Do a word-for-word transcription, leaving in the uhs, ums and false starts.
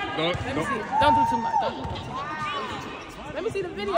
Don't, Let me don't. see. Don't do too much. Don't do too much. Don't do too much. Let me see the video.